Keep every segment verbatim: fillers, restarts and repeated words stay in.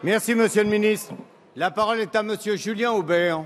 Merci, Monsieur le ministre. La parole est à Monsieur Julien Aubert.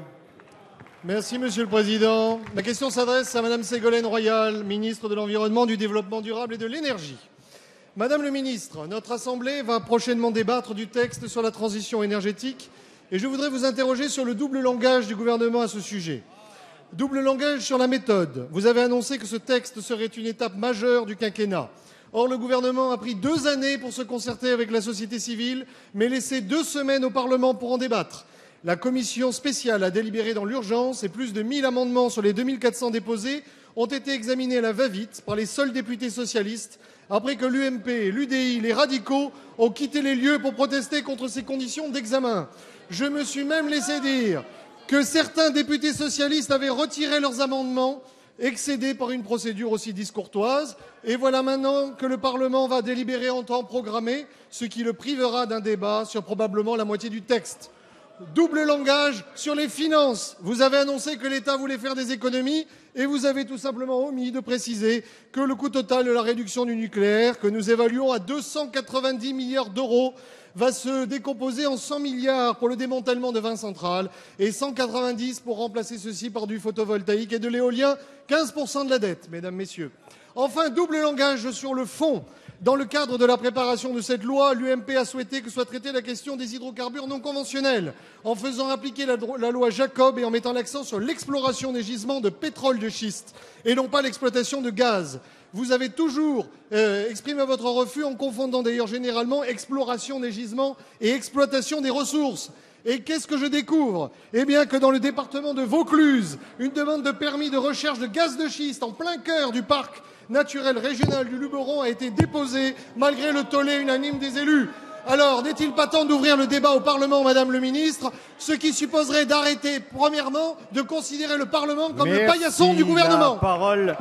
Merci, Monsieur le Président. Ma question s'adresse à Madame Ségolène Royal, ministre de l'Environnement, du Développement durable et de l'Énergie. Madame le ministre, notre Assemblée va prochainement débattre du texte sur la transition énergétique et je voudrais vous interroger sur le double langage du gouvernement à ce sujet. Double langage sur la méthode. Vous avez annoncé que ce texte serait une étape majeure du quinquennat. Or, le gouvernement a pris deux années pour se concerter avec la société civile, mais laissé deux semaines au Parlement pour en débattre. La commission spéciale a délibéré dans l'urgence et plus de mille amendements sur les deux mille quatre cents déposés ont été examinés à la va-vite par les seuls députés socialistes, après que l'U M P, l'U D I, les radicaux ont quitté les lieux pour protester contre ces conditions d'examen. Je me suis même laissé dire que certains députés socialistes avaient retiré leurs amendements, excédés par une procédure aussi discourtoise. Et voilà maintenant que le Parlement va délibérer en temps programmé, ce qui le privera d'un débat sur probablement la moitié du texte. Double langage sur les finances. Vous avez annoncé que l'État voulait faire des économies et vous avez tout simplement omis de préciser que le coût total de la réduction du nucléaire, que nous évaluons à deux cent quatre-vingt-dix milliards d'euros, va se décomposer en cent milliards pour le démantèlement de vingt centrales et cent quatre-vingt-dix pour remplacer ceci par du photovoltaïque et de l'éolien, quinze pour cent de la dette, mesdames, messieurs. Enfin, double langage sur le fond. Dans le cadre de la préparation de cette loi, l'U M P a souhaité que soit traitée la question des hydrocarbures non conventionnels, en faisant appliquer la, la loi Jacob et en mettant l'accent sur l'exploration des gisements de pétrole de schiste et non pas l'exploitation de gaz. Vous avez toujours euh, exprimé votre refus en confondant d'ailleurs généralement exploration des gisements et exploitation des ressources. Et qu'est-ce que je découvre? Eh bien que dans le département de Vaucluse, une demande de permis de recherche de gaz de schiste en plein cœur du parc naturel régional du Luberon a été déposée malgré le tollé unanime des élus. Alors, n'est-il pas temps d'ouvrir le débat au Parlement, Madame le Ministre, ce qui supposerait d'arrêter, premièrement, de considérer le Parlement comme Merci. le paillasson du gouvernement? La parole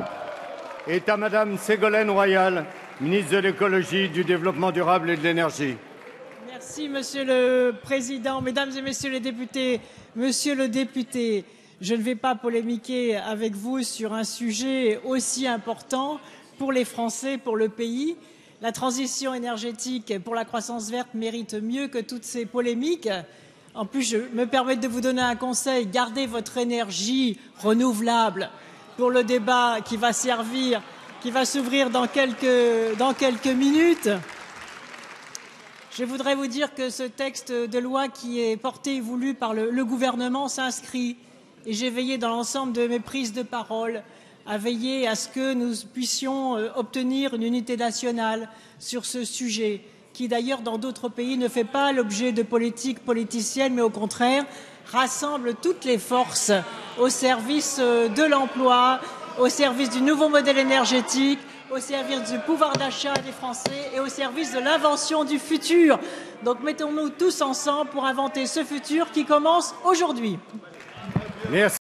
est à Madame Ségolène Royal, ministre de l'Écologie, du Développement durable et de l'Énergie. Merci, Monsieur le Président. Mesdames et Messieurs les députés, Monsieur le député, je ne vais pas polémiquer avec vous sur un sujet aussi important pour les Français, pour le pays. La transition énergétique pour la croissance verte mérite mieux que toutes ces polémiques. En plus, je me permets de vous donner un conseil. Gardez votre énergie renouvelable pour le débat qui va servir, qui va s'ouvrir dans quelques, dans quelques minutes. Je voudrais vous dire que ce texte de loi qui est porté et voulu par le, le gouvernement s'inscrit, et j'ai veillé dans l'ensemble de mes prises de parole à veiller à ce que nous puissions obtenir une unité nationale sur ce sujet, qui d'ailleurs dans d'autres pays ne fait pas l'objet de politiques politiciennes, mais au contraire rassemble toutes les forces au service de l'emploi, au service du nouveau modèle énergétique, au service du pouvoir d'achat des Français et au service de l'invention du futur. Donc mettons-nous tous ensemble pour inventer ce futur qui commence aujourd'hui. Merci.